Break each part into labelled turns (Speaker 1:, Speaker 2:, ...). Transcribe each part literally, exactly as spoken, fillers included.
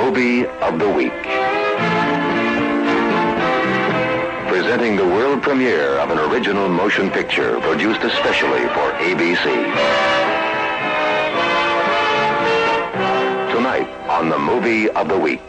Speaker 1: Movie of the Week. Presenting the world premiere of an original motion picture produced especially for A B C. Tonight on the Movie of the Week.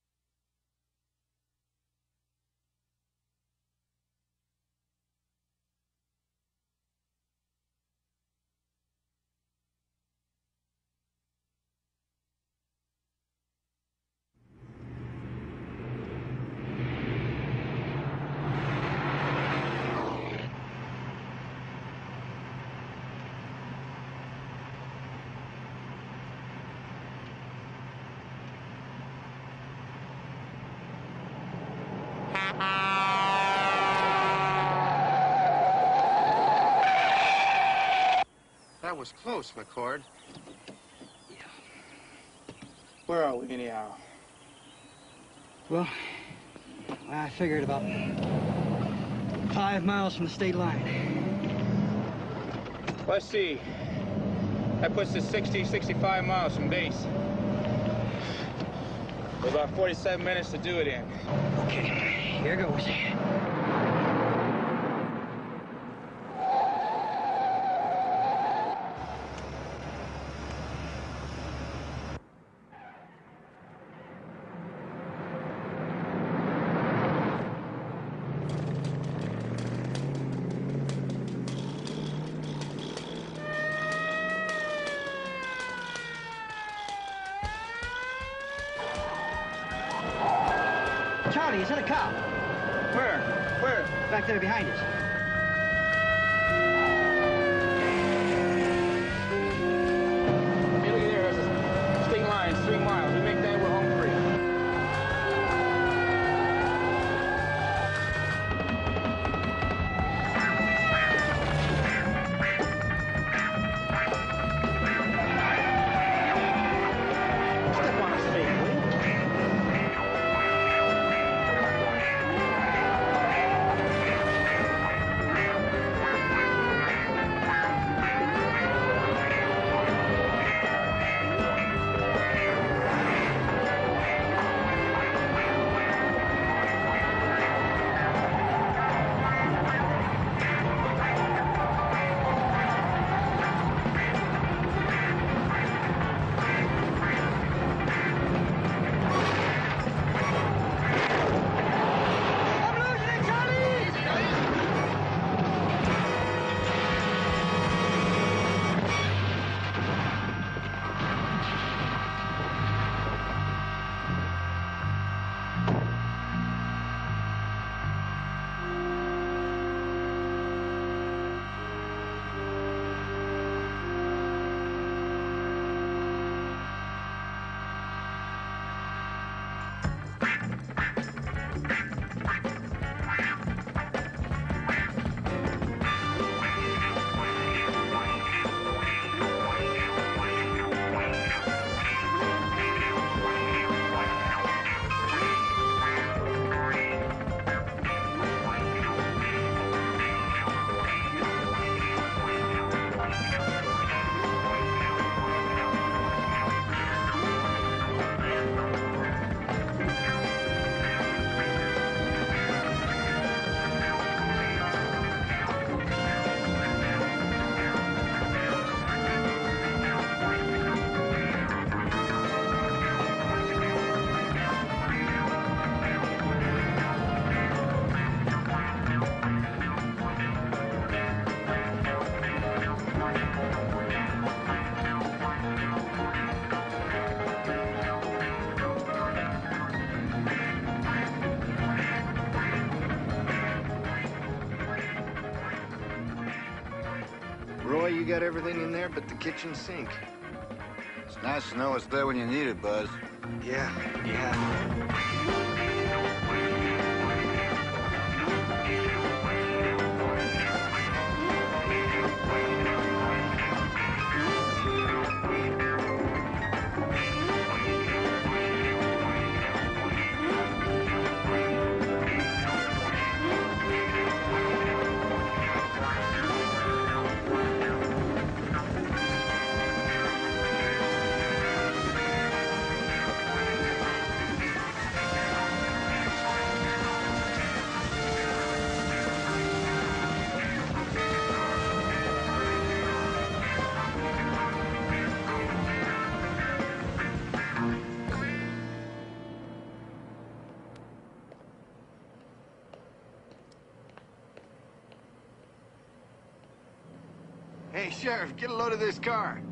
Speaker 2: That was close, McCord. Where are we, anyhow?
Speaker 3: Well, I figured about five miles from the state line.
Speaker 2: Let's see. That puts us sixty, sixty-five miles from base. We've about forty-seven minutes to do it in.
Speaker 3: Okay, here goes. Charlie, is that a cop?
Speaker 2: Where? Where?
Speaker 3: Back there behind us.
Speaker 2: Hey, look at there. There's a state line, it's three miles. We make that, we're home free. Step on a spade, will you?
Speaker 4: Roy, you got everything in there but the kitchen sink.
Speaker 5: It's nice to know it's there when you need it, Buzz.
Speaker 4: Yeah, yeah.
Speaker 5: Hey, Sheriff, get a load of this car.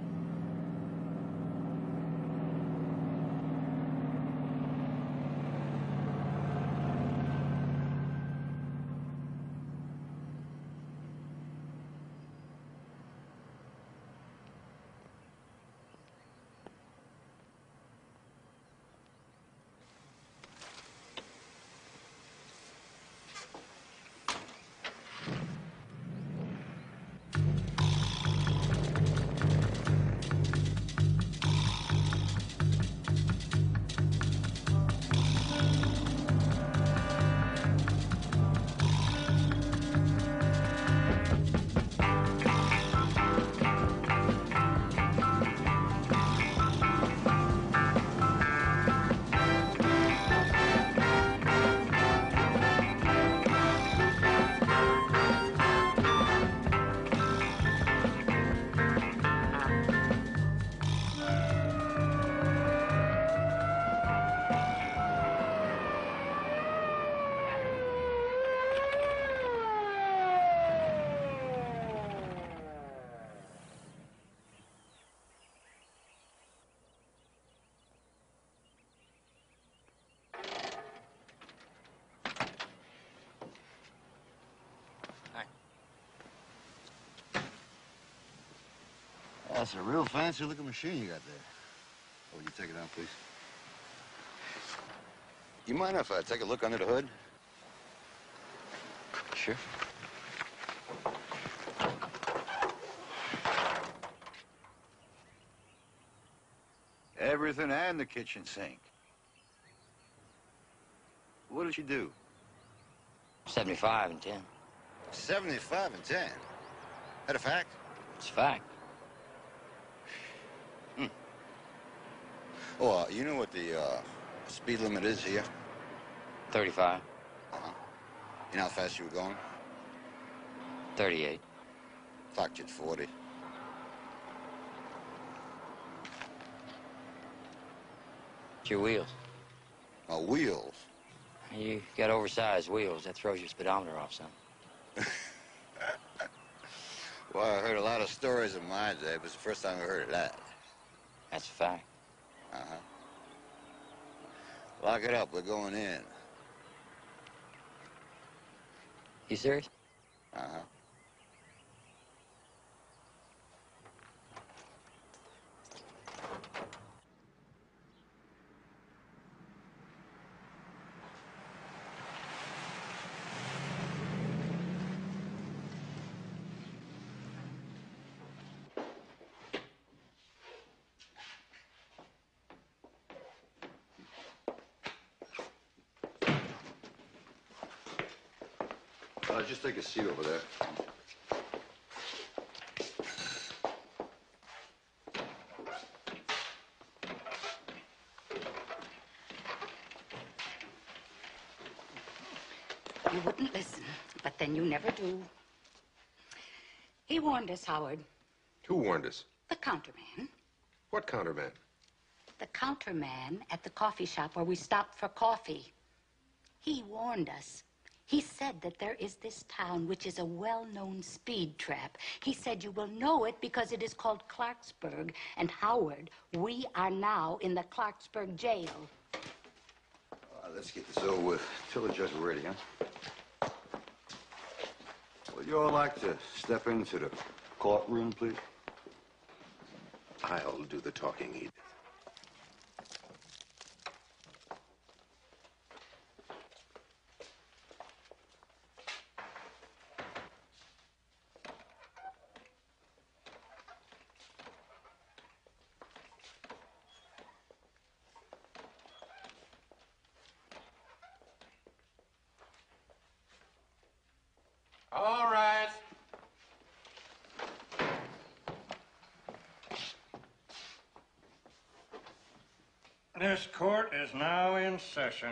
Speaker 5: That's a real fancy looking machine you got there. Oh, will you take it out, please? You mind if I take a look under the hood?
Speaker 6: Sure.
Speaker 5: Everything and the kitchen sink. What did you do?
Speaker 6: seventy-five and ten.
Speaker 5: seventy-five and ten? That a fact?
Speaker 6: It's a fact.
Speaker 5: Hmm. Oh, uh, you know what the uh, speed limit is here?
Speaker 6: thirty-five.
Speaker 5: Uh-huh. You know how fast you were going?
Speaker 6: thirty-eight.
Speaker 5: Clocked you at forty.
Speaker 6: It's your wheels.
Speaker 5: My wheels?
Speaker 6: You got oversized wheels. That throws your speedometer off some.
Speaker 5: Well, I heard a lot of stories in my day, but it's the first time I heard of that.
Speaker 6: That's a fact.
Speaker 5: Uh-huh. Lock it up. We're going in.
Speaker 6: You serious?
Speaker 5: Uh-huh. Uh, just take a seat over there.
Speaker 7: You wouldn't listen, but then you never do. He warned us, Howard.
Speaker 8: Who warned us?
Speaker 7: The counterman.
Speaker 8: What counterman?
Speaker 7: The counterman at the coffee shop where we stopped for coffee. He warned us. He said that there is this town which is a well-known speed trap. He said you will know it because it is called Clarksburg. And Howard, we are now in the Clarksburg jail.
Speaker 5: Uh, let's get this over with. Till the judge is ready, huh? Would you all like to step into the courtroom, please?
Speaker 8: I'll do the talking, Edith.
Speaker 2: All right.
Speaker 9: This court is now in session.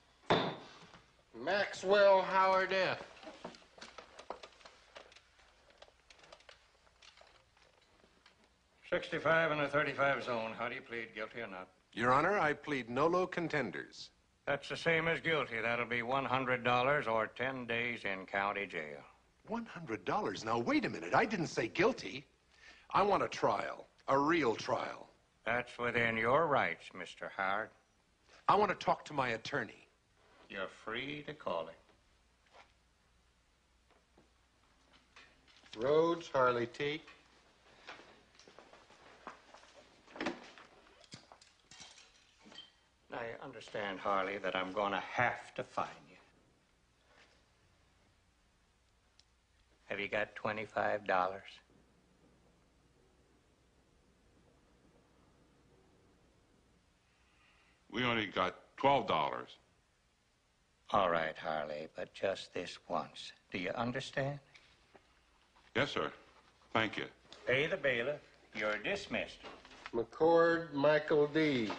Speaker 2: Maxwell Howard F.
Speaker 9: sixty-five in the thirty-five zone. How do you plead, guilty or not?
Speaker 8: Your Honor, I plead nolo contenders.
Speaker 9: That's the same as guilty. That'll be one hundred dollars or ten days in county jail.
Speaker 8: one hundred dollars? Now, wait a minute. I didn't say guilty. I want a trial, a real trial.
Speaker 9: That's within your rights, Mister Howard.
Speaker 8: I want to talk to my attorney.
Speaker 9: You're free to call it.
Speaker 8: Rhodes, Harley T.
Speaker 9: Now, you understand, Harley, that I'm going to have to find you. Have you got twenty-five dollars?
Speaker 10: We only got twelve dollars.
Speaker 9: All right, Harley, but just this once. Do you understand?
Speaker 10: Yes, sir. Thank you.
Speaker 9: Pay the bailiff. You're dismissed.
Speaker 8: McCord, Michael D.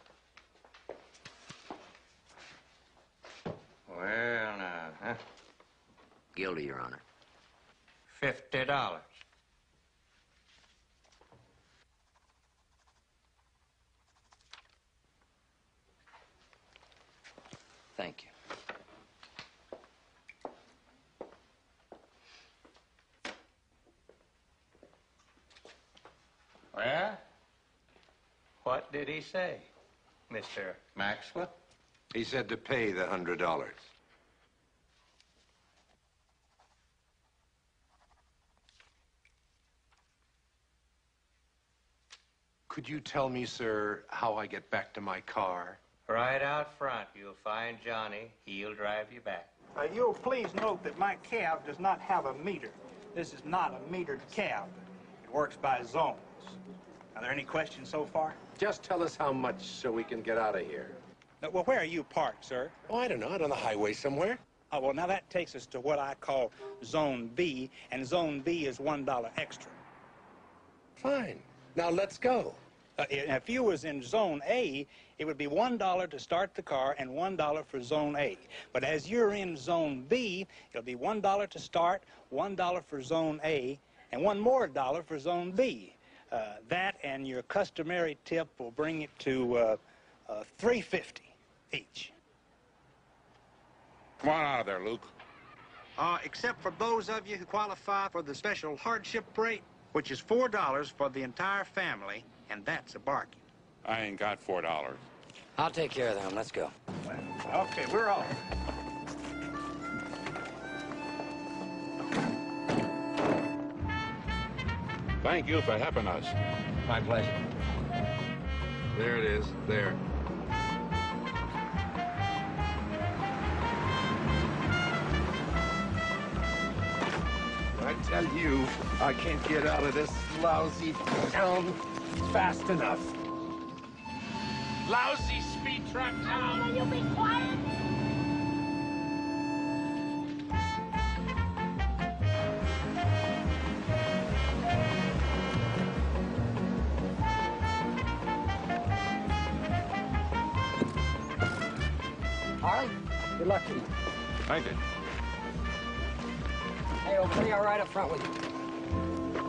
Speaker 9: Well, now, huh?
Speaker 6: Guilty, Your Honor.
Speaker 9: Fifty dollars.
Speaker 6: Thank you.
Speaker 9: Well, what did he say, Mister Maxwell?
Speaker 8: He said to pay the hundred dollars. Could you tell me, sir, how I get back to my car?
Speaker 9: Right out front, you'll find Johnny. He'll drive you back.
Speaker 2: Uh, you'll please note that my cab does not have a meter. This is not a metered cab. It works by zones. Are there any questions so far?
Speaker 8: Just tell us how much so we can get out of here.
Speaker 2: Uh, well, where are you parked, sir?
Speaker 8: Oh, I don't know. Out on the highway somewhere.
Speaker 2: Oh, well, now that takes us to what I call Zone B, and Zone B is one dollar extra.
Speaker 8: Fine. Now let's go.
Speaker 2: Uh, if you was in Zone A, it would be one dollar to start the car and one dollar for Zone A. But as you're in Zone B, it'll be one dollar to start, one dollar for Zone A, and one more dollar for Zone B. Uh, that and your customary tip will bring it to uh, uh, three fifty each.
Speaker 10: Come on out of there, Luke.
Speaker 2: Uh, except for those of you who qualify for the special hardship rate, which is four dollars for the entire family, and that's a bargain.
Speaker 10: I ain't got four dollars.
Speaker 6: I'll take care of them. Let's go.
Speaker 2: Okay, we're off.
Speaker 10: Thank you for helping us.
Speaker 6: My pleasure.
Speaker 8: There it is. There. I tell you, I can't get out of this lousy town fast enough.
Speaker 10: Lousy speed trap town.
Speaker 7: Will you be quiet?
Speaker 3: Harley, good luck to you.
Speaker 10: Thank you.
Speaker 3: Hey, I'll be all right up front with you.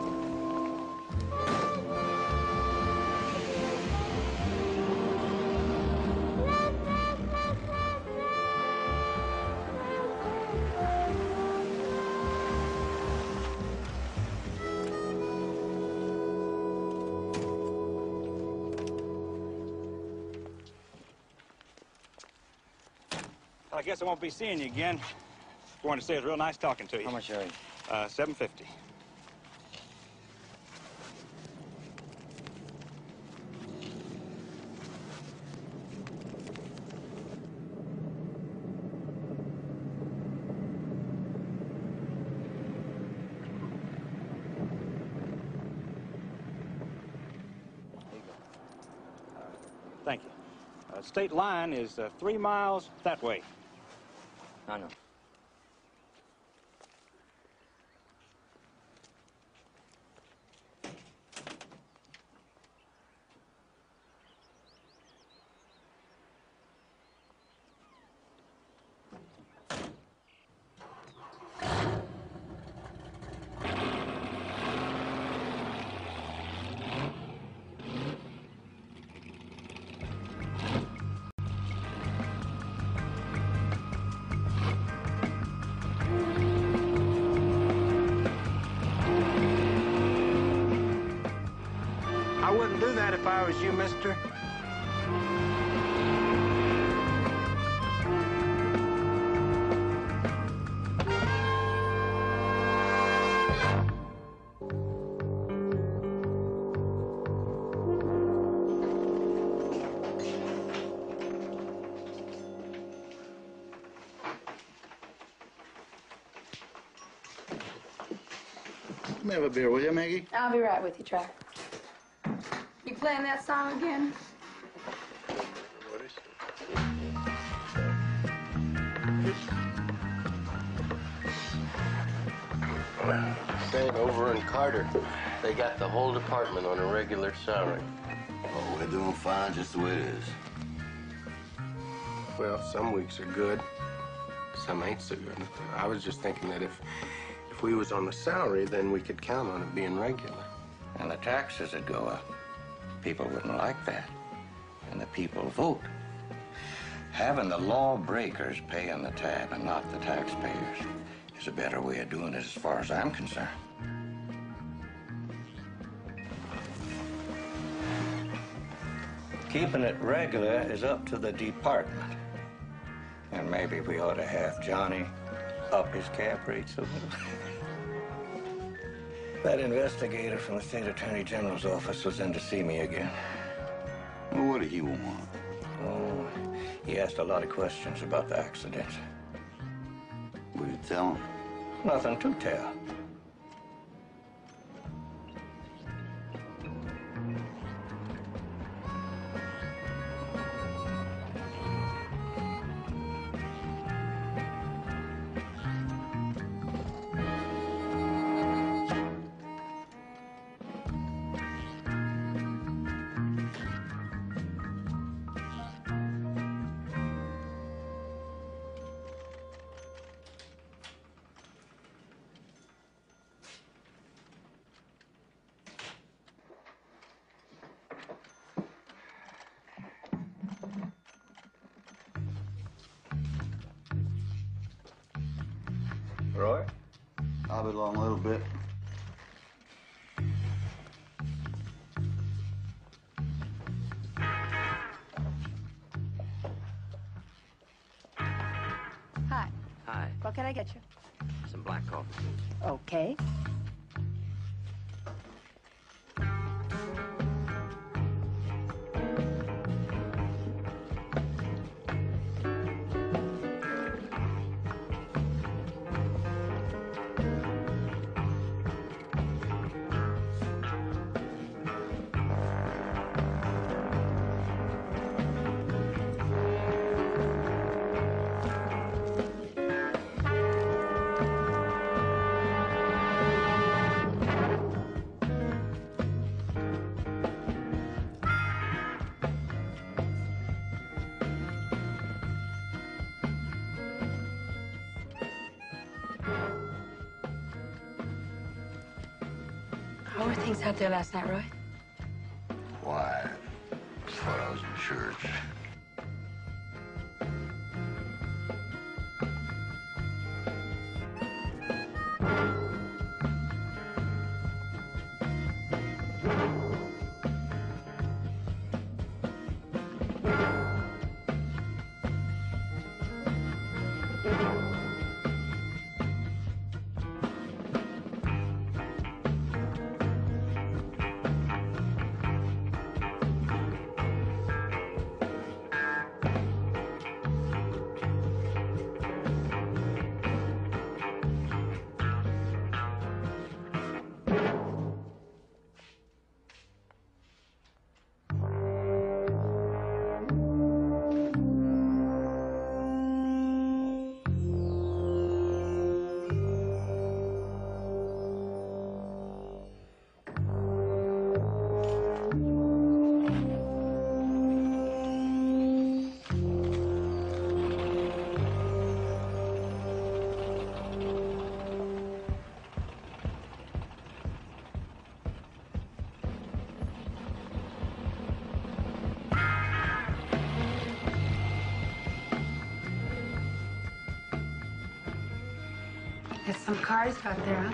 Speaker 2: I guess I won't be seeing you again. Going to say it's real nice talking to you.
Speaker 6: How much are you?
Speaker 2: Uh, seven fifty. Thank you. Uh, state line is uh, three miles that way.
Speaker 6: I know.
Speaker 8: that if I was you, mister?
Speaker 5: Let me have a beer, will you, Maggie?
Speaker 11: I'll be right with you, Track. You playing that song again?
Speaker 12: Saying over in Carter, they got the whole department on a regular salary.
Speaker 5: Oh, we're doing fine just the way it is.
Speaker 8: Well, some weeks are good, some ain't so good. I was just thinking that if if we was on the salary, then we could count on it being regular.
Speaker 9: And the taxes would go up. People wouldn't like that. And the people vote. Having the lawbreakers paying the tab and not the taxpayers is a better way of doing it as far as I'm concerned. Keeping it regular is up to the department. And maybe we ought to have Johnny up his cap rates a little. That investigator from the State Attorney General's office was in to see me again.
Speaker 5: Well, what did he want?
Speaker 9: Oh, he asked a lot of questions about the accident.
Speaker 5: What did you tell him?
Speaker 9: Nothing to tell. Roy?
Speaker 5: I'll be along a little bit.
Speaker 11: Hi.
Speaker 6: Hi.
Speaker 11: What can I get you?
Speaker 6: Some black coffee, please.
Speaker 11: Okay. How were things out there last night, Roy?
Speaker 5: Why? I thought I was in church.
Speaker 11: There's some cars out there, huh?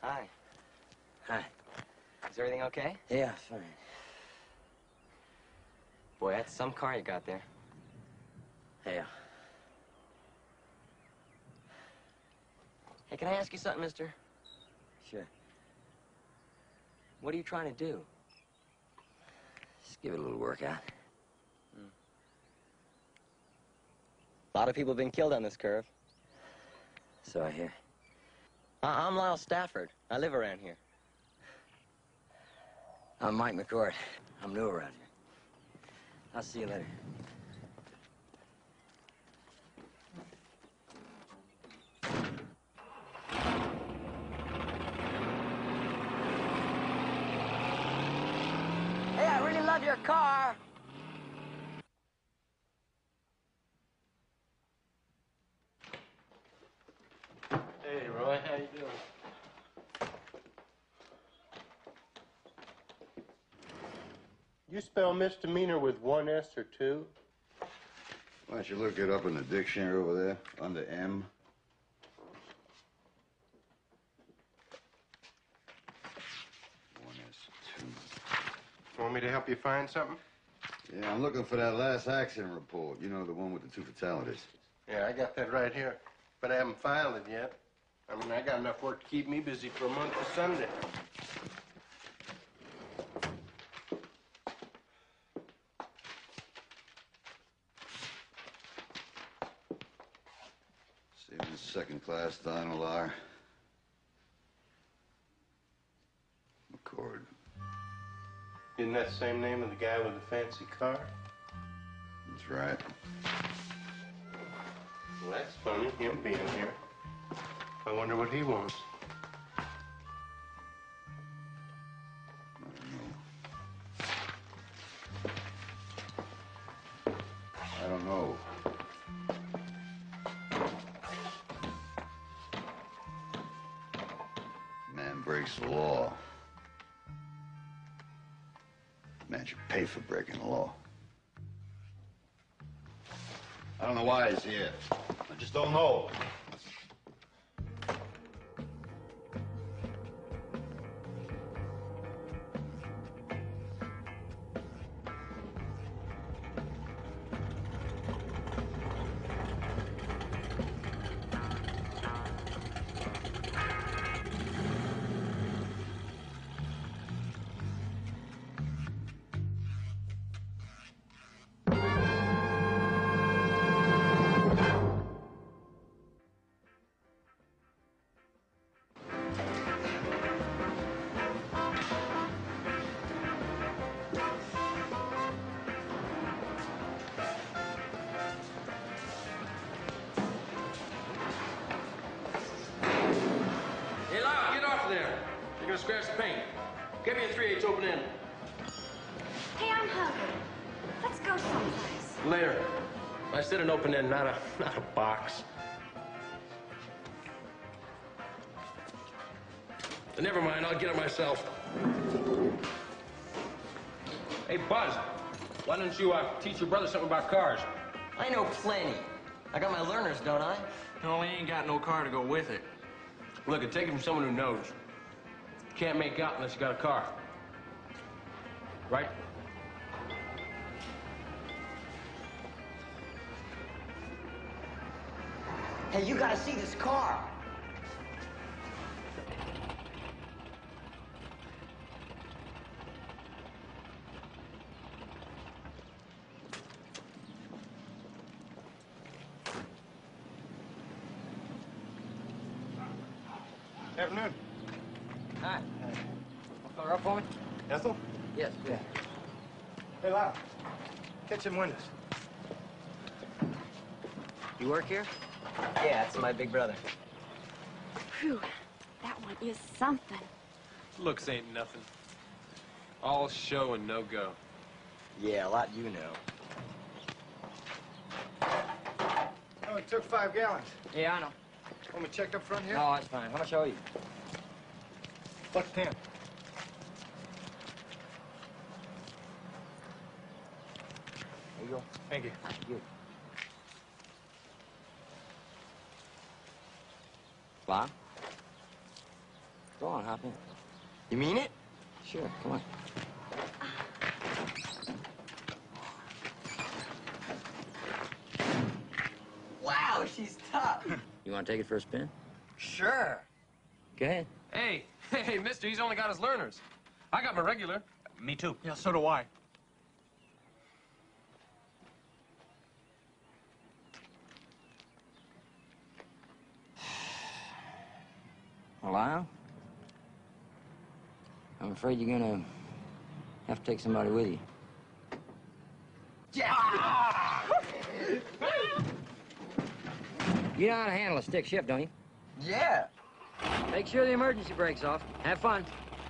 Speaker 13: Hi. Hi. Is everything okay?
Speaker 6: Yeah, fine.
Speaker 13: Boy, that's some car you got there.
Speaker 6: Yeah.
Speaker 13: Hey, can I ask you something, mister?
Speaker 6: Sure.
Speaker 13: What are you trying to do?
Speaker 6: Just give it a little workout.
Speaker 13: Hmm. A lot of people have been killed on this curve.
Speaker 6: So I hear.
Speaker 13: I I'm Lyle Stafford. I live around here.
Speaker 6: I'm Mike McCord. I'm new around here. I'll see you later.
Speaker 13: Hey, I really love your car.
Speaker 12: Hey, Roy, how you doing? You spell misdemeanor with one S or two?
Speaker 5: Why don't you look it up in the dictionary over there, under M? One S, two.
Speaker 12: Want me to help you find something?
Speaker 5: Yeah, I'm looking for that last accident report. You know, the one with the two fatalities.
Speaker 12: Yeah, I got that right here, but I haven't filed it yet. I mean, I got enough work to keep me busy for a month of Sunday.
Speaker 5: Stevens, second class, Donald R. McCord.
Speaker 12: Isn't that the same name of the guy with the fancy car?
Speaker 5: That's right.
Speaker 12: Well, that's funny, him being here. I wonder what he wants.
Speaker 5: I don't know. Man breaks the law. Man should pay for breaking the law. I don't know why he's here. I just don't know.
Speaker 14: Hey, Lyle, get off there. You're gonna scratch the paint. Get me a three eighths open end.
Speaker 11: Hey, I'm hungry. Let's go someplace.
Speaker 14: Later. I said an open end, not a not a box. But never mind, I'll get it myself. Hey, Buzz, why don't you uh, teach your brother something about cars?
Speaker 13: I know plenty. I got my learners, don't I?
Speaker 14: No, he ain't got no car to go with it. Look, take it from someone who knows. You can't make out unless you got a car. Right?
Speaker 13: Hey, you gotta see this car.
Speaker 4: Afternoon.
Speaker 3: Hi. Pull her up for me?
Speaker 4: Ethel?
Speaker 3: Yes, yeah.
Speaker 4: Hey, Lyle. Catch them windows.
Speaker 13: You work here? Yeah, it's my big brother.
Speaker 11: Phew, that one is something.
Speaker 14: Looks ain't nothing. All show and no go.
Speaker 13: Yeah, a lot you know.
Speaker 4: Oh, it took five gallons.
Speaker 3: Yeah, I know.
Speaker 4: Want me checked up front here?
Speaker 3: No, that's fine. How much owe you?
Speaker 4: Buck ten.
Speaker 3: There you go.
Speaker 4: Thank you.
Speaker 3: Good.
Speaker 13: Bob?
Speaker 6: Go on, hop in.
Speaker 13: You mean it?
Speaker 6: Sure, come on.
Speaker 13: Wow, she's tough.
Speaker 6: You want to take it for a spin?
Speaker 13: Sure.
Speaker 6: Go ahead.
Speaker 14: Hey, hey, mister, he's only got his learners. I got my regular.
Speaker 2: Me too.
Speaker 14: Yeah, so do I.
Speaker 6: Well, Lyle, I'm afraid you're gonna have to take somebody with you.
Speaker 13: Yeah.
Speaker 6: You know how to handle a stick shift, don't you?
Speaker 13: Yeah.
Speaker 6: Make sure the emergency brake's off. Have fun.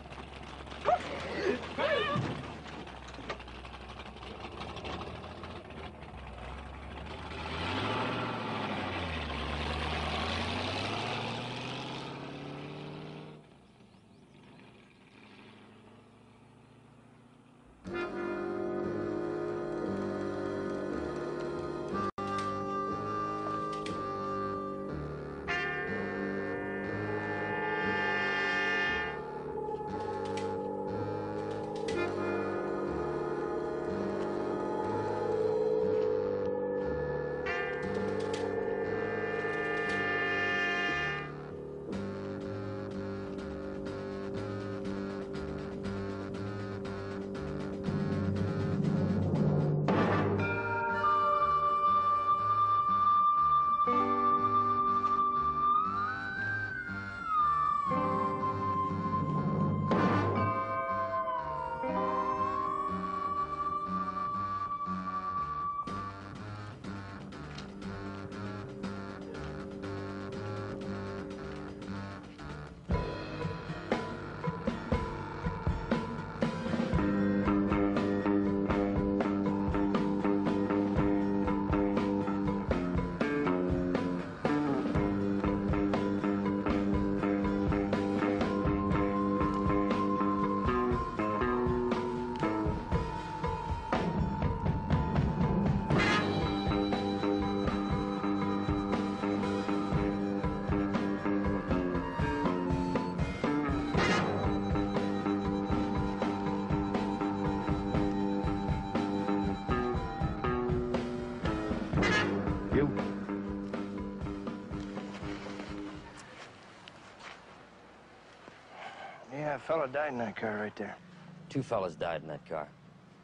Speaker 4: Yeah, a fellow died in that car right there.
Speaker 6: Two fellas died in that car.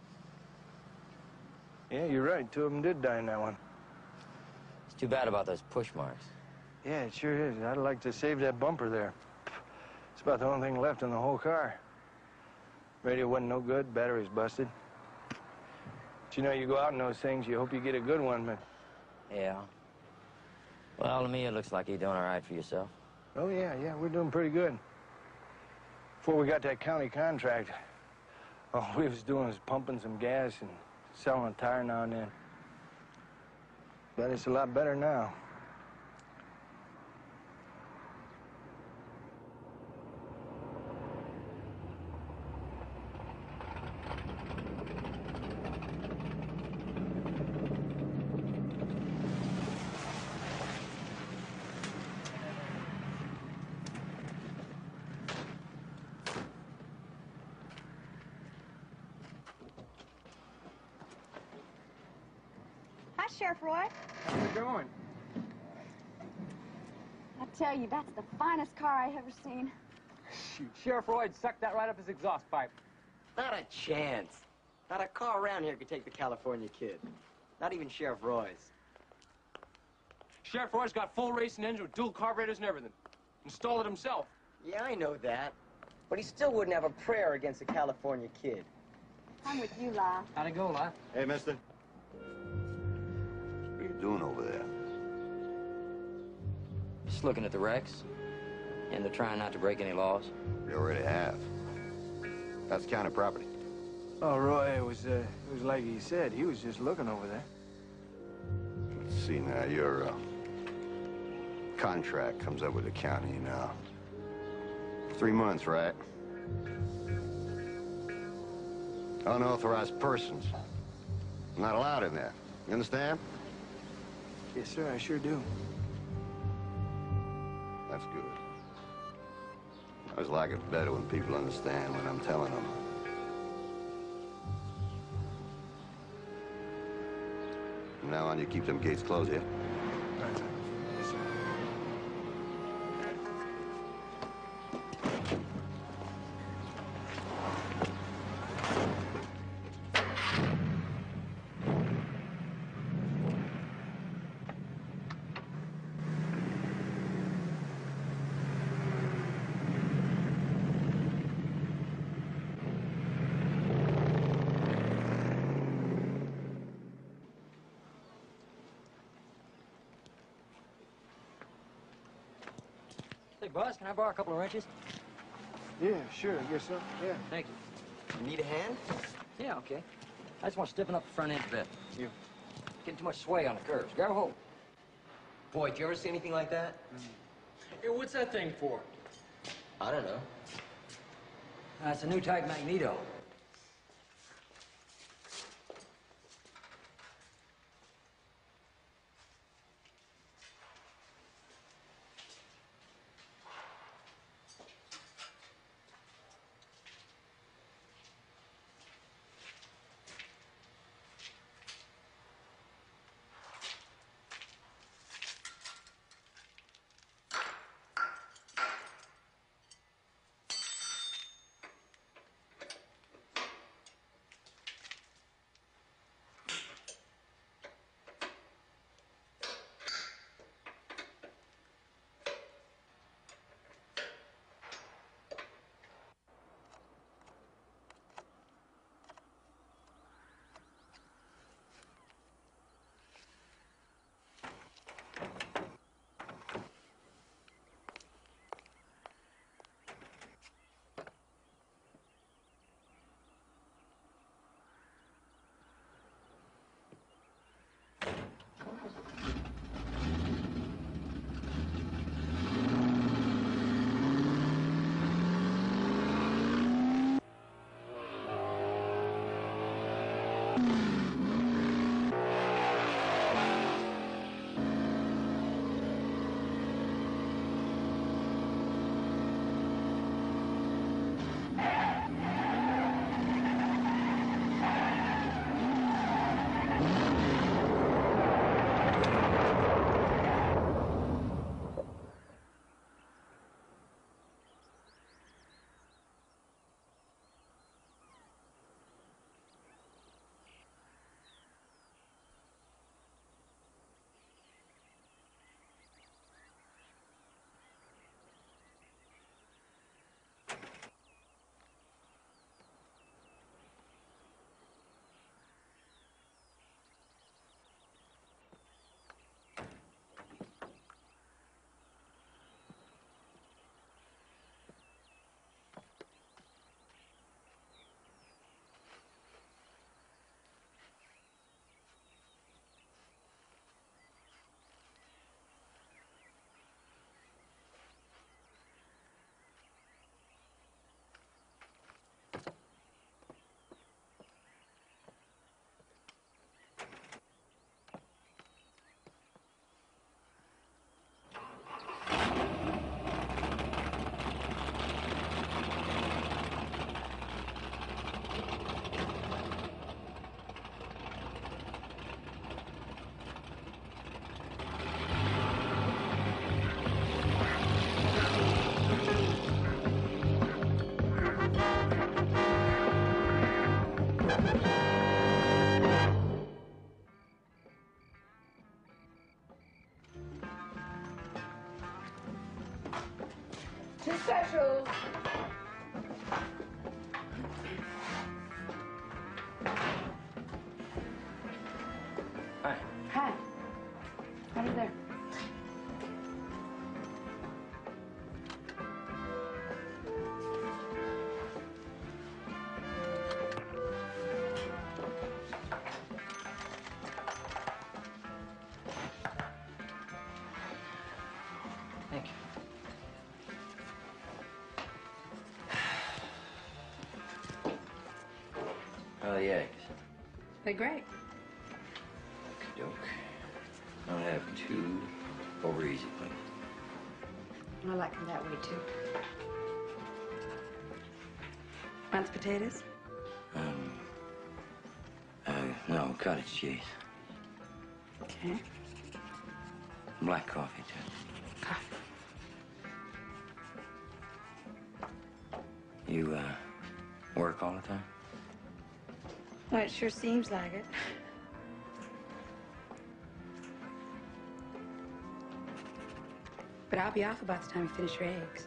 Speaker 4: Yeah, you're right. Two of them did die in that one.
Speaker 6: It's too bad about those push marks.
Speaker 4: Yeah, it sure is. I'd like to save that bumper there. It's about the only thing left in the whole car. Radio wasn't no good, battery's busted. But you know, you go out in those things, you hope you get a good one, but...
Speaker 6: Yeah. Well, to me, it looks like you're doing all right for yourself.
Speaker 4: Oh, yeah, yeah, we're doing pretty good. Before we got that county contract, all we was doing was pumping some gas and selling a tire now and then. But it's a lot better now.
Speaker 11: Sheriff Roy.
Speaker 4: How's it going?
Speaker 11: I tell you, that's the finest car I ever seen.
Speaker 14: Shoot, Sheriff Roy'd suck that right up his exhaust pipe.
Speaker 13: Not a chance. Not a car around here could take the California Kid. Not even Sheriff Roy's.
Speaker 14: Sheriff Roy's got full racing engine with dual carburetors and everything. Installed it himself.
Speaker 13: Yeah, I know that. But he still wouldn't have a prayer against the California Kid.
Speaker 11: I'm with you, Lyle.
Speaker 14: How'd it go, Lyle?
Speaker 5: Hey, mister. What are you doing over there?
Speaker 6: Just looking at the wrecks. And they're trying not to break any laws.
Speaker 5: You already have. That's county property.
Speaker 4: Oh, Roy, it was, uh, it was like he said. He was just looking over there.
Speaker 5: Let's see now, your uh, contract comes up with the county now. Three months, right? Unauthorized persons. Not allowed in there. You understand?
Speaker 4: Yes, sir, I sure do.
Speaker 5: That's good. always like it better when people understand what I'm telling them. From now on, you keep them gates closed, yeah?
Speaker 6: Hey, boss, can I borrow a couple of wrenches?
Speaker 4: Yeah, sure, I guess so. Yeah.
Speaker 6: Thank you. You need a hand? Yeah, okay. I just want to stiffen up the front end a bit.
Speaker 4: You.
Speaker 6: Getting too much sway on the curves. Grab a hold.
Speaker 13: Boy, did you ever see anything like that?
Speaker 14: Hey, what's that thing for?
Speaker 13: I don't know.
Speaker 6: That's a new type magneto.
Speaker 11: Two specials.
Speaker 6: Hi.
Speaker 11: Hi. Over there.
Speaker 6: Thank you. How are the eggs?
Speaker 11: They're great.
Speaker 6: Okey doke. I'll have two over easy, please.
Speaker 11: I like them that way, too. Want the potatoes?
Speaker 6: Um, uh, no, cottage cheese.
Speaker 11: Okay.
Speaker 6: Black coffee, too.
Speaker 11: Coffee.
Speaker 6: You, uh, work all the time?
Speaker 11: Well, it sure seems like it. But I'll be off about the time you finish your eggs.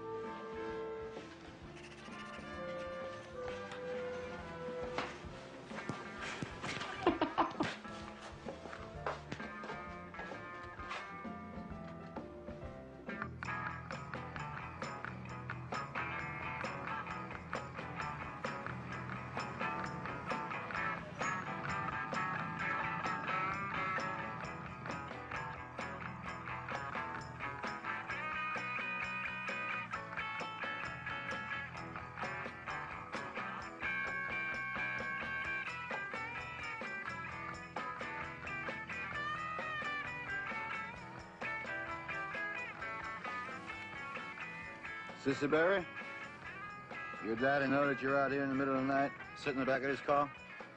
Speaker 5: Sissy Berry? Your daddy know that you're out here in the middle of the night, sitting in the back of his car?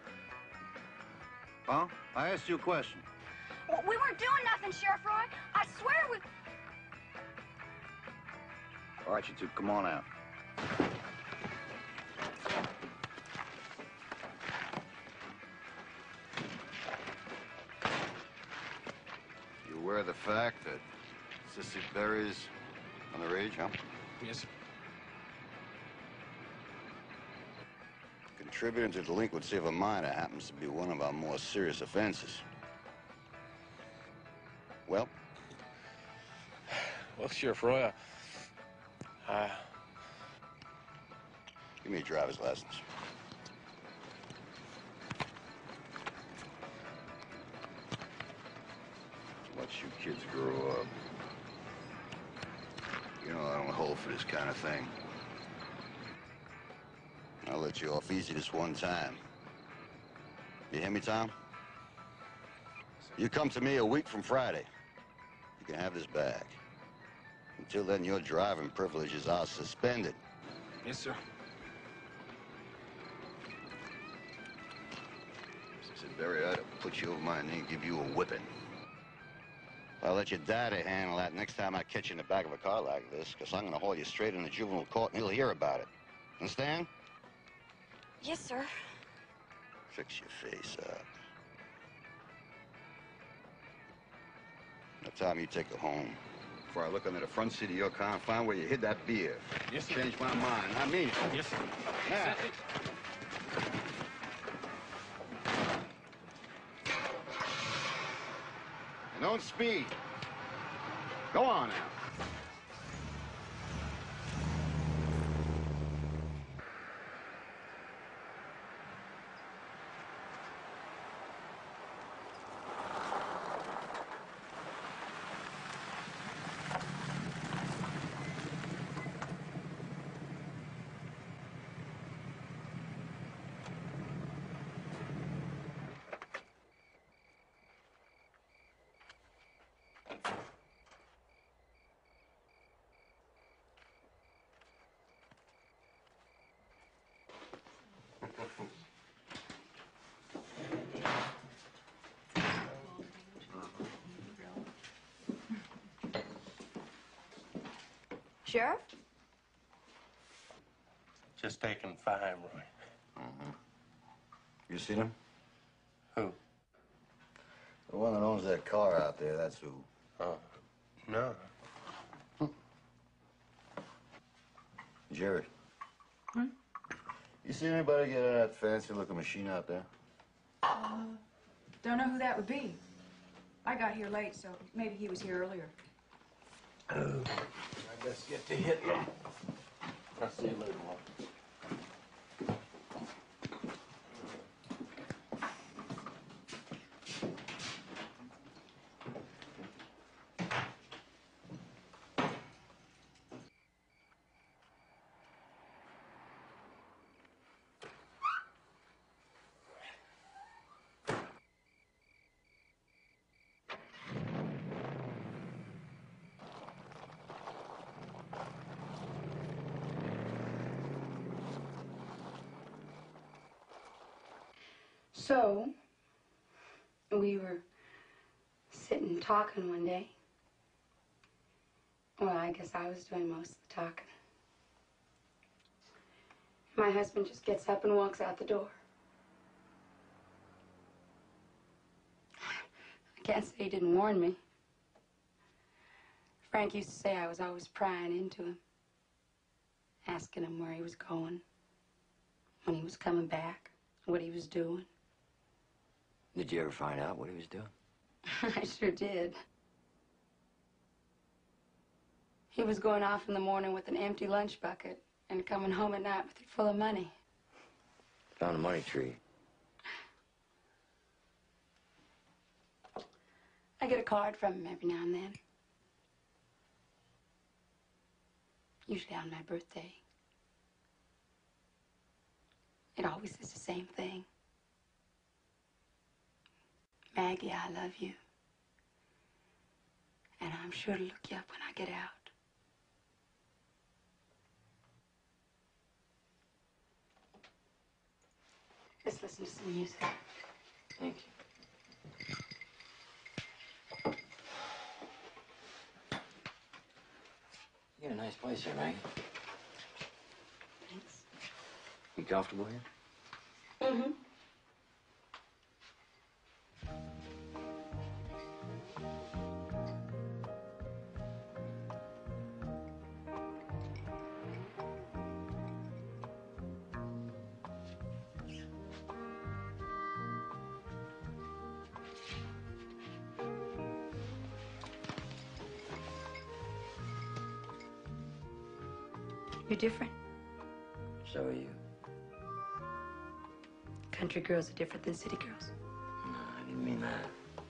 Speaker 5: Huh? I asked you a question.
Speaker 15: Well, we weren't doing nothing, Sheriff Roy. I swear we...
Speaker 5: All right, you two, come on out. You aware of the fact that Sissy Berry's underage, huh?
Speaker 14: Yes, sir.
Speaker 5: Contributing to delinquency of a minor happens to be one of our more serious offenses. Well?
Speaker 14: Well, Sheriff Roy, I... I...
Speaker 5: Give me a driver's license. Once you kids grow up, you know I don't hold for this kind of thing. I'll let you off easy this one time. You hear me, Tom? You come to me a week from Friday. You can have this back. Until then, your driving privileges are suspended.
Speaker 14: Yes, sir.
Speaker 5: Said Barry, I ought to put you over my knee and give you a whipping. I'll let your daddy handle that next time I catch you in the back of a car like this, because I'm going to haul you straight into juvenile court and he'll hear about it. Understand?
Speaker 15: Yes, sir.
Speaker 5: Fix your face up. Now, Tom, you take her home. Before I look under the front seat of your car and find where you hid that beer.
Speaker 14: Yes, sir.
Speaker 5: Change my mind. I mean it.
Speaker 14: Yes, sir.
Speaker 5: Now. Don't speed. Go on now.
Speaker 11: Sheriff?
Speaker 8: Just taking five, Roy.
Speaker 5: Mm-hmm. You seen him?
Speaker 8: Who?
Speaker 5: The one that owns that car out there, that's who.
Speaker 8: Oh, no.
Speaker 5: Jerry.
Speaker 11: Hmm?
Speaker 5: You see anybody get out of that fancy-looking machine out there?
Speaker 11: Uh, don't know who that would be. I got here late, so maybe he was here earlier.
Speaker 8: Oh, I best get to hitting them. I'll see you later, Roy.
Speaker 16: So, we were sitting talking one day. Well, I guess I was doing most of the talking. My husband just gets up and walks out the door. I can't say he didn't warn me. Frank used to say I was always prying into him, asking him where he was going, when he was coming back, what he was doing.
Speaker 6: Did you ever find out what he was doing?
Speaker 16: I sure did. He was going off in the morning with an empty lunch bucket and coming home at night with it full of money.
Speaker 6: Found a money tree.
Speaker 16: I get a card from him every now and then. Usually on my birthday. It always says the same thing. Maggie, I love you. And I'm sure to look you up when I get out. Let's listen to some music.
Speaker 6: Thank you. You got a nice place here, Maggie.
Speaker 16: Thanks.
Speaker 6: You comfortable here?
Speaker 16: Mm-hmm. You're different.
Speaker 6: So are you.
Speaker 16: Country girls are different than city girls.
Speaker 6: No, I didn't mean that.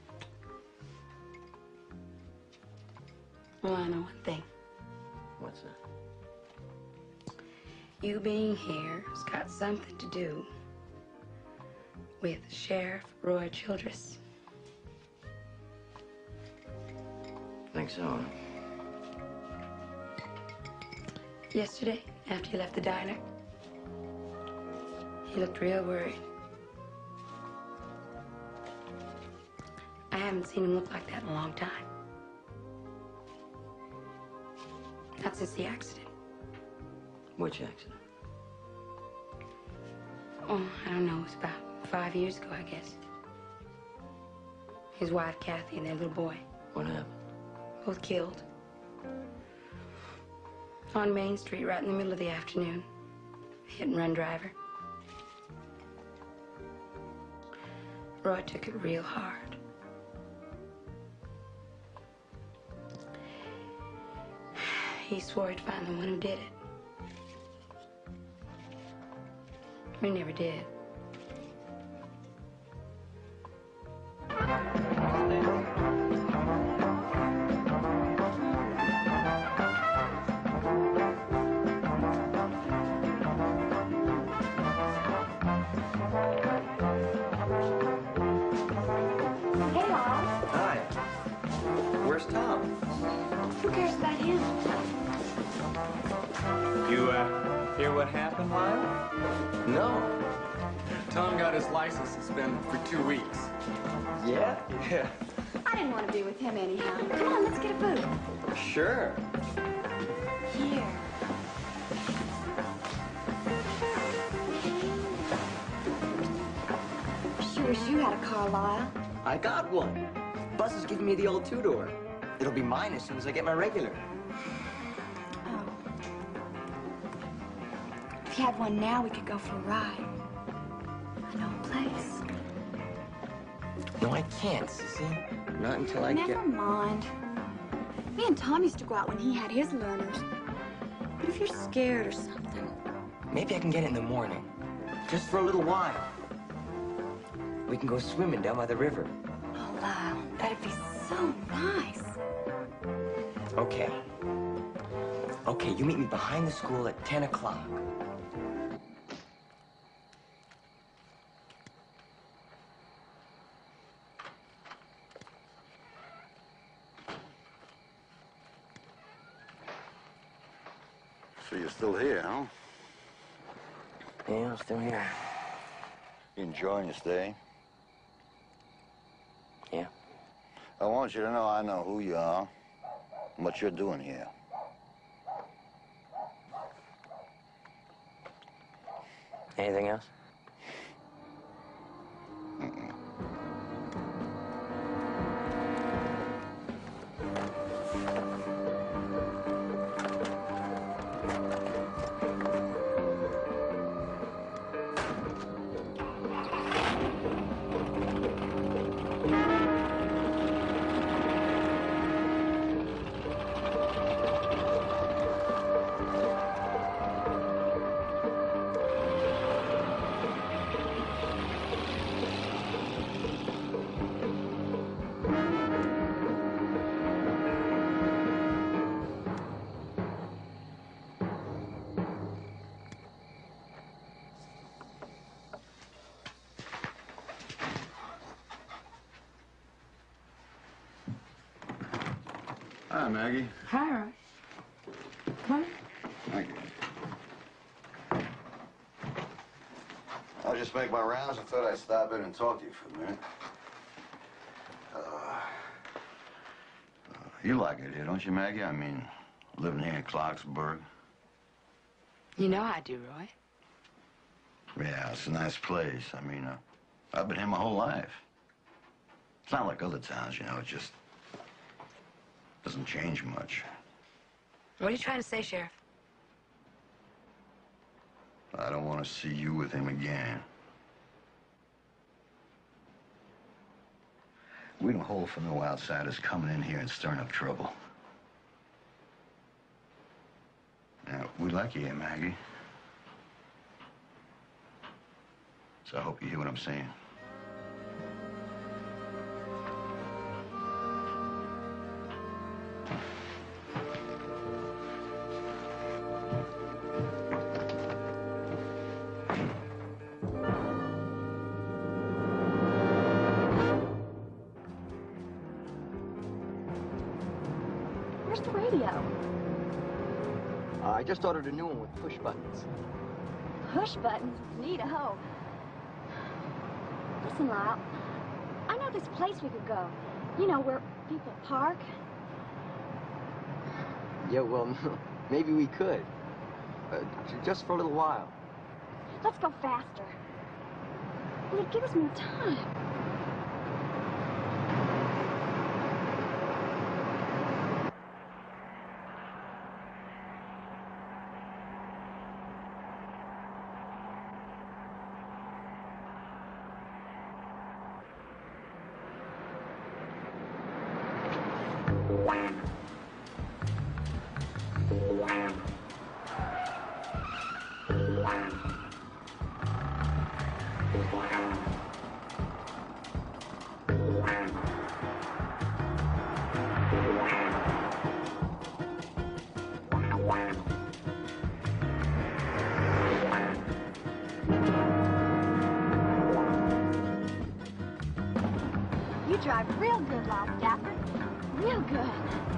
Speaker 16: Well, I know one thing.
Speaker 6: What's that?
Speaker 16: You being here has got something to do with Sheriff Roy Childress.
Speaker 6: Think so, huh?
Speaker 16: Yesterday, after you left the diner, he looked real worried. I haven't seen him look like that in a long time. Not since the accident.
Speaker 6: Which accident?
Speaker 16: Oh, I don't know. It was about five years ago, I guess. His wife, Kathy, and their little boy.
Speaker 6: What happened?
Speaker 16: Both killed. On Main Street, right in the middle of the afternoon. Hit and run driver. Roy took it real hard. He swore he'd find the one who did it. He never did.
Speaker 17: No. Tom got his license suspended for two weeks.
Speaker 13: Yeah?
Speaker 17: Yeah.
Speaker 15: I didn't want to be with him anyhow. Come on, let's get a boot.
Speaker 13: Sure.
Speaker 15: Here. Sure wish you had a car, Lyle.
Speaker 13: I got one. Bus is giving me the old two-door. It'll be mine as soon as I get my regular.
Speaker 15: Oh. If you had one now, we could go for a ride. I know a place.
Speaker 13: No, I can't, Sissy. Not until I
Speaker 15: Never
Speaker 13: get...
Speaker 15: mind. Me and Tom used to go out when he had his learners. But if you're scared or something...
Speaker 13: Maybe I can get it in the morning. Just for a little while. We can go swimming down by the river.
Speaker 15: Oh, Lyle, that'd be so nice.
Speaker 13: Okay. Okay, you meet me behind the school at ten o'clock.
Speaker 5: So you're still here, huh?
Speaker 13: Yeah, I'm still here.
Speaker 5: You enjoying your stay?
Speaker 6: Yeah.
Speaker 5: I want you to know I know who you are and what you're doing here.
Speaker 6: Anything else?
Speaker 5: Mm-mm. Hi, Maggie.
Speaker 16: Hi, Roy. Come on.
Speaker 5: Thank you. I'll just make my rounds. I thought I'd stop in and talk to you for a minute. Uh, uh, you like it here, don't you, Maggie? I mean, living here in Clarksburg.
Speaker 16: You know I do, Roy.
Speaker 5: Yeah, it's a nice place. I mean, uh, I've been here my whole life. It's not like other towns, you know. It just doesn't change much.
Speaker 16: What are you trying to say, Sheriff?
Speaker 5: I don't want to see you with him again. We don't hold for no outsiders coming in here and stirring up trouble. Now, we like you here, Maggie. So I hope you hear what I'm saying.
Speaker 15: Where's the radio?
Speaker 13: Uh, I just ordered a new one with push buttons.
Speaker 15: Push buttons? Neato. Listen, Lyle. I know this place we could go. You know, where people park.
Speaker 13: Yeah, well, maybe we could. Uh, just for a little while.
Speaker 15: Let's go faster. It'd give us more time. You drive real good, Lyle Stafford. Real good.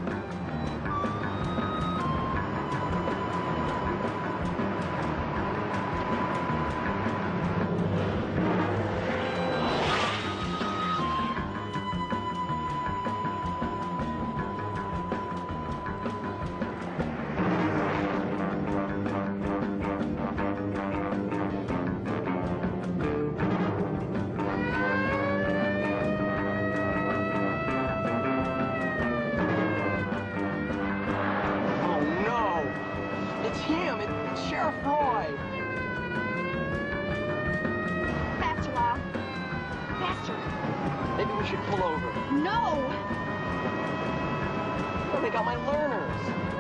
Speaker 13: Got my learners.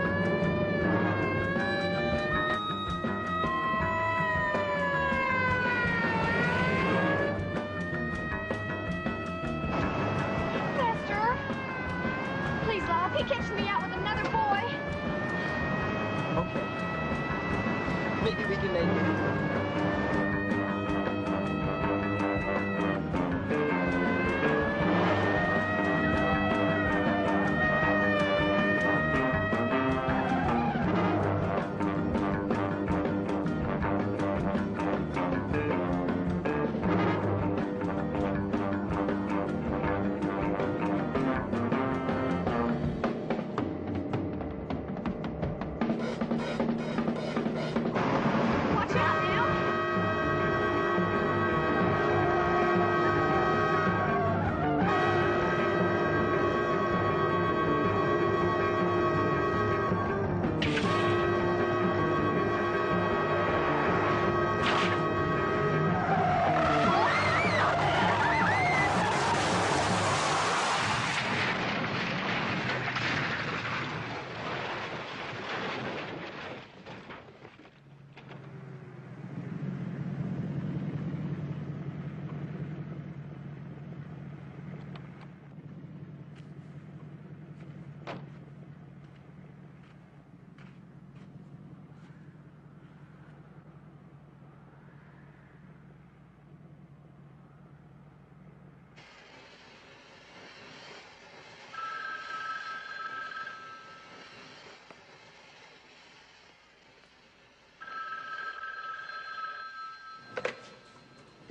Speaker 15: Faster. Please, Lyle, he catches me out with another boy.
Speaker 13: Okay. Maybe we can make it.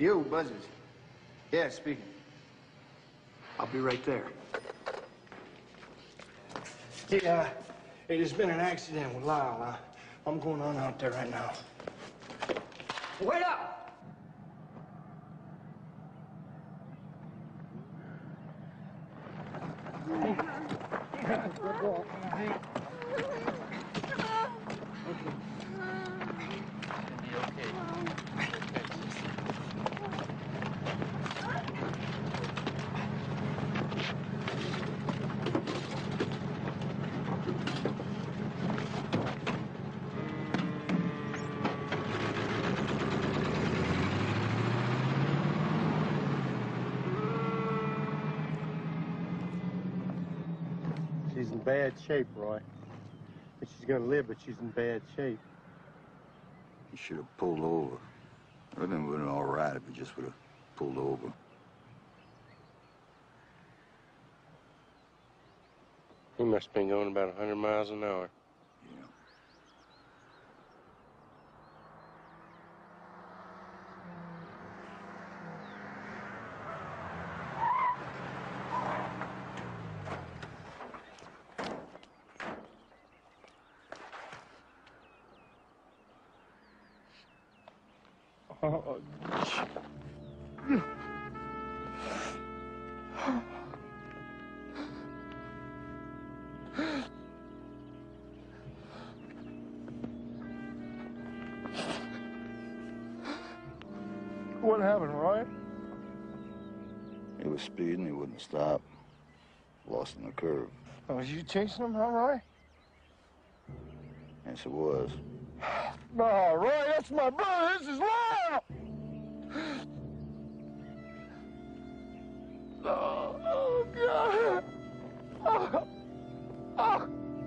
Speaker 4: You, Buzzes. Yeah, speaking. I'll be right there. Hey, uh, hey, there's been an accident with Lyle. Uh, I'm going on out there right now.
Speaker 13: Wait up!
Speaker 12: She's in bad shape, Roy. And she's gonna live, but she's in bad shape.
Speaker 5: He should have pulled over. Everything would have been all right if he just would have pulled over.
Speaker 12: He must have been going about a hundred miles an hour. Oh, what happened, Roy?
Speaker 5: He was speeding, he wouldn't stop. Lost in the curve.
Speaker 4: Oh, was you chasing him, huh, Roy?
Speaker 5: Yes, it was.
Speaker 4: No, Roy, that's my brother. This is Lyle. Oh, oh God. Oh, oh.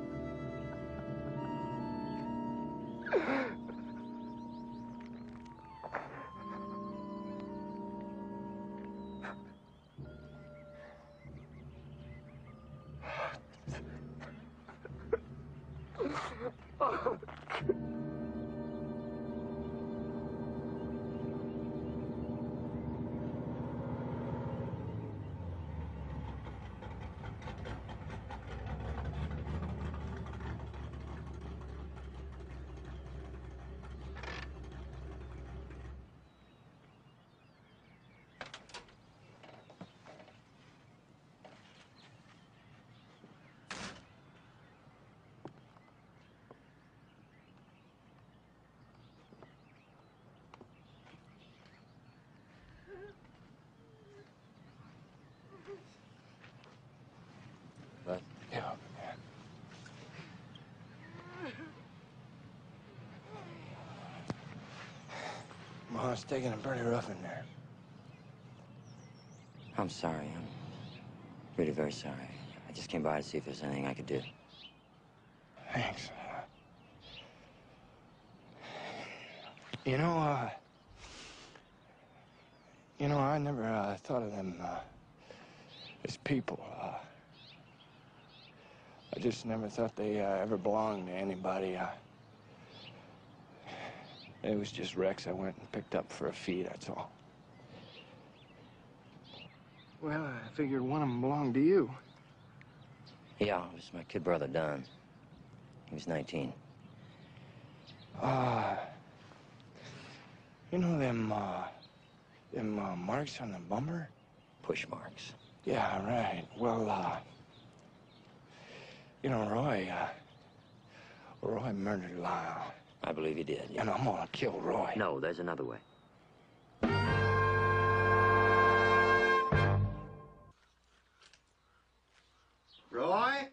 Speaker 4: Oh.
Speaker 6: What?
Speaker 4: Yeah. Ma, it's taking it pretty rough in there.
Speaker 6: I'm sorry. I'm really very sorry. I just came by to see if there's anything I could do.
Speaker 4: Thanks. You know, uh... You know, I never uh, thought of them uh, as people. Uh, I just never thought they uh, ever belonged to anybody. Uh, it was just wrecks I went and picked up for a fee, that's all. Well, I figured one of them belonged to you.
Speaker 6: Yeah, it was my kid brother, Don. He was nineteen.
Speaker 4: Uh... You know them, uh... them uh, marks on the bumper?
Speaker 6: Push marks.
Speaker 4: Yeah, right. Well, uh... You know, Roy, uh... Roy murdered Lyle.
Speaker 6: I believe he did, yeah.
Speaker 4: And I'm gonna kill Roy.
Speaker 6: No, there's another way.
Speaker 12: Roy?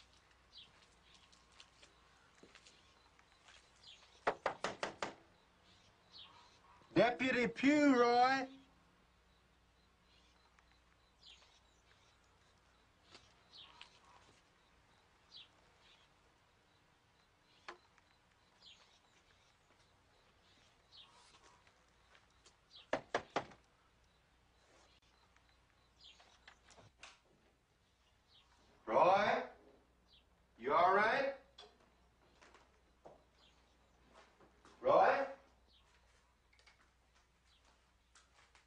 Speaker 12: Deputy Pugh, Roy. Roy? You all right? Roy?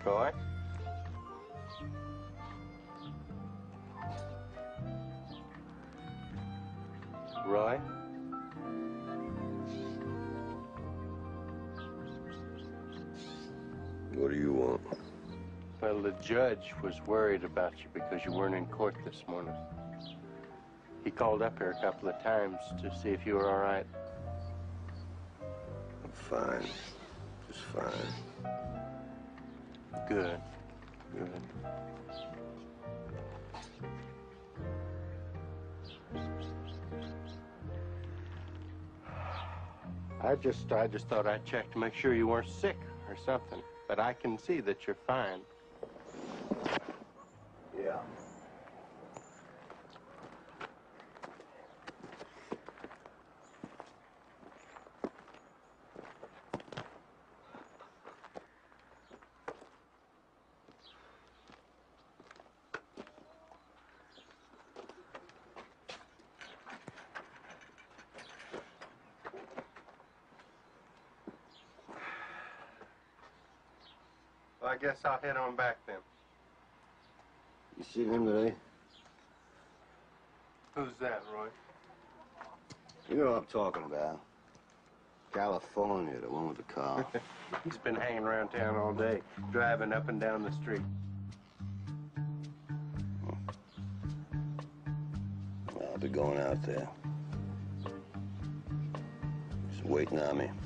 Speaker 4: Roy? Roy?
Speaker 5: What do you want?
Speaker 4: Well, the judge was worried about you because you weren't in court this morning. He called up here a couple of times to see if you were all right.
Speaker 5: I'm fine. Just fine.
Speaker 4: Good. Good. I just, I just thought I'd check to make sure you weren't sick or something. But I can see that you're fine.
Speaker 5: Yeah.
Speaker 4: Well, I guess I'll head on back then.
Speaker 5: You seen him today?
Speaker 4: Who's that, Roy?
Speaker 5: You know what I'm talking about. California, the one with the car.
Speaker 4: He's been hanging around town all day, driving up and down the street.
Speaker 5: Well, I'll be going out there. He's waiting on me.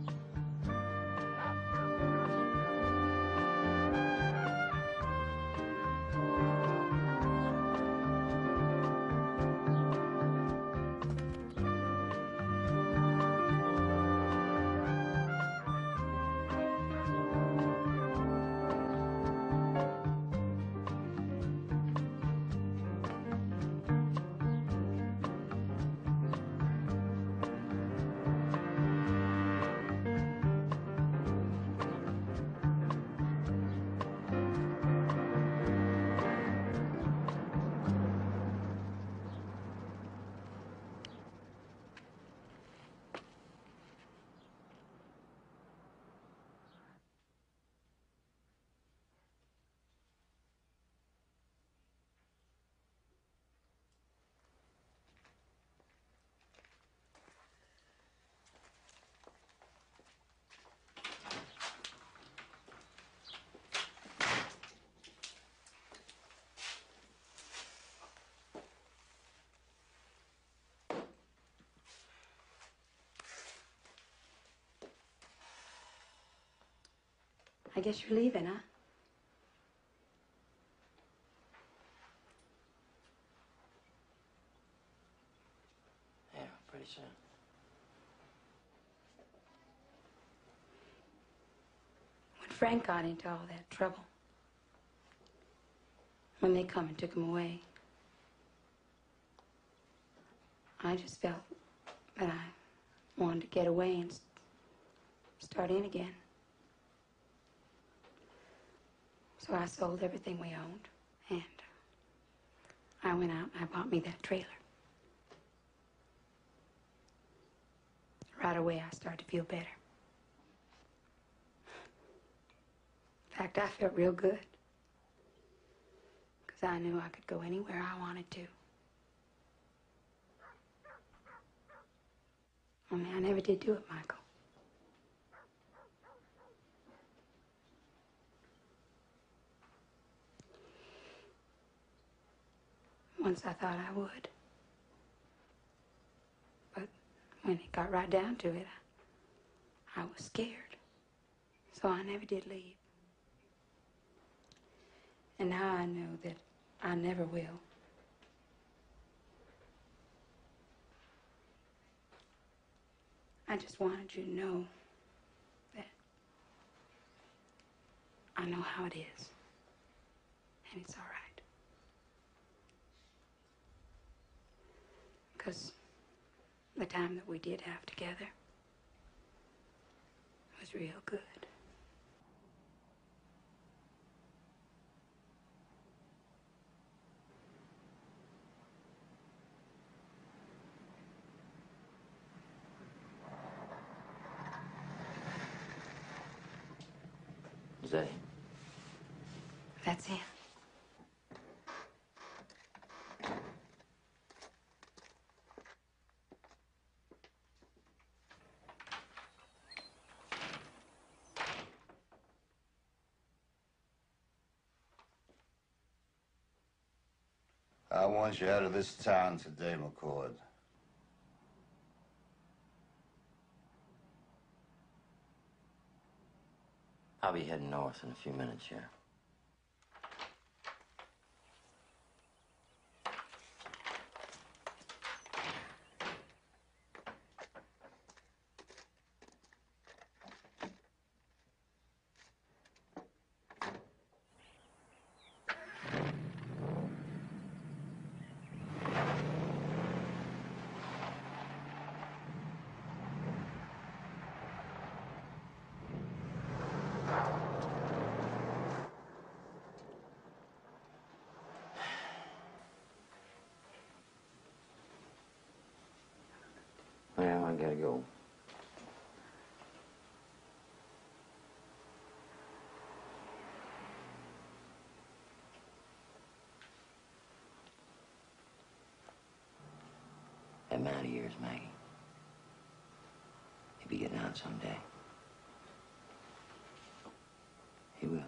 Speaker 16: I guess you're leaving, huh?
Speaker 6: Yeah, pretty soon.
Speaker 16: When Frank got into all that trouble, when they come and took him away, I just felt that I wanted to get away and s- start in again. So I sold everything we owned, and I went out and I bought me that trailer. Right away, I started to feel better. In fact, I felt real good, because I knew I could go anywhere I wanted to. Only I never did do it, Michael. Once I thought I would. But when it got right down to it, I, I was scared. So I never did leave. And now I know that I never will. I just wanted you to know that I know how it is. And it's all right. Because the time that we did have together was real good.
Speaker 6: Zay,
Speaker 15: Patsy.
Speaker 5: I want you out of this town today, McCord.
Speaker 6: I'll be heading north in a few minutes, Sheriff. Well, I gotta go. That man of yours, Maggie. He'll be getting out someday. He will.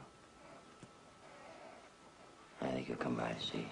Speaker 6: I think he'll come by to see you.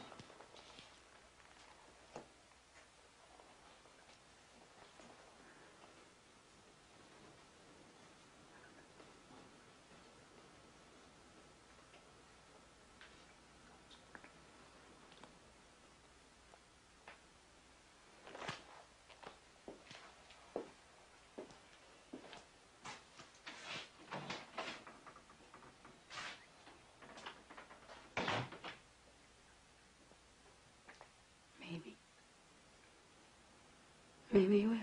Speaker 16: Maybe. Maybe he will.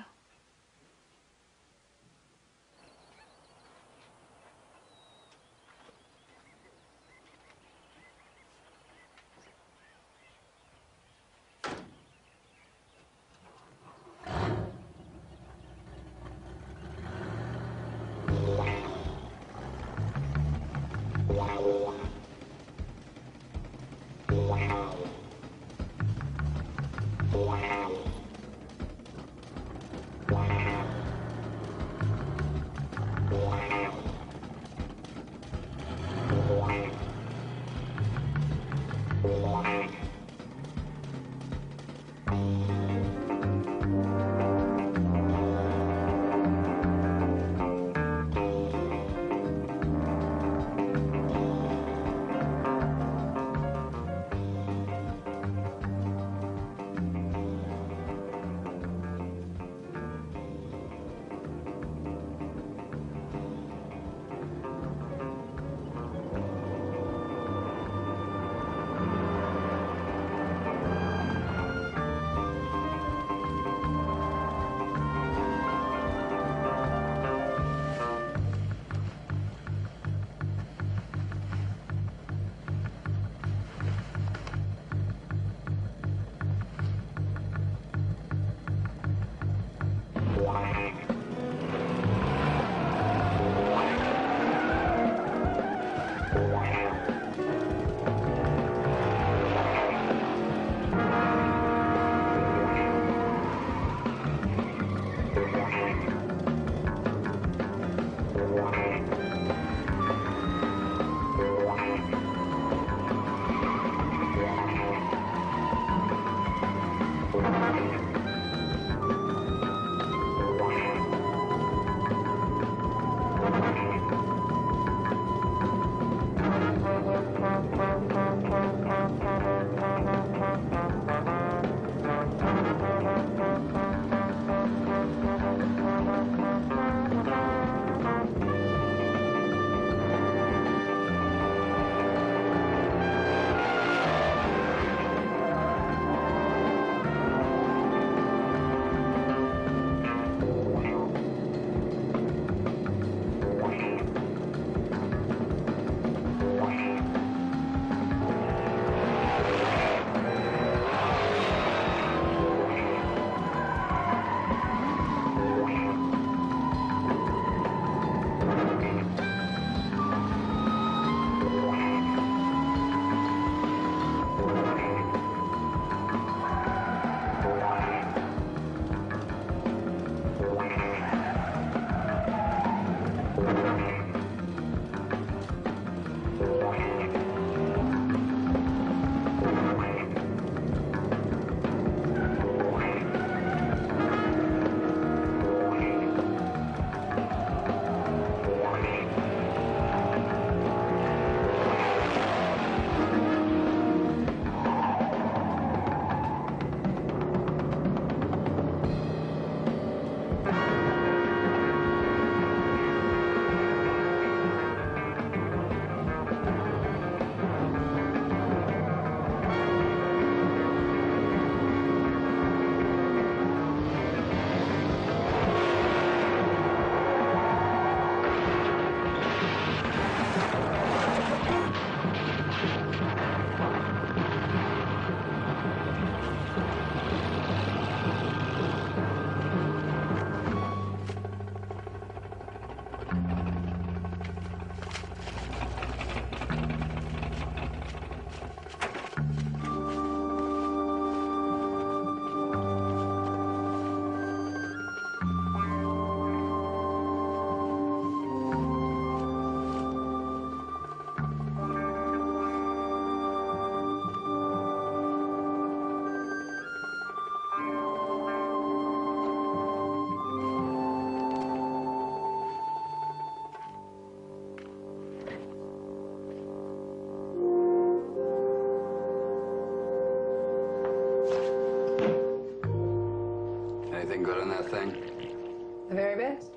Speaker 18: Anything good in that thing?
Speaker 16: The very best.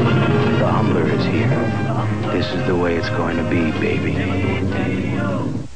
Speaker 19: This is the way it's going to be, baby.